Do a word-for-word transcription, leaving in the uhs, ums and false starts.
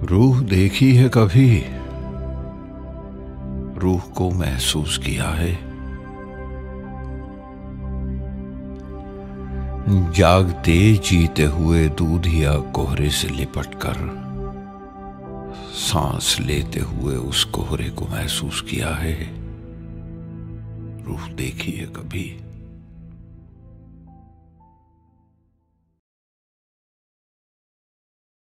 रूह देखी है कभी, रूह को महसूस किया है। जागते जीते हुए दूधिया कोहरे से लिपट कर सांस लेते हुए उस कोहरे को महसूस किया है। रूह देखी है कभी।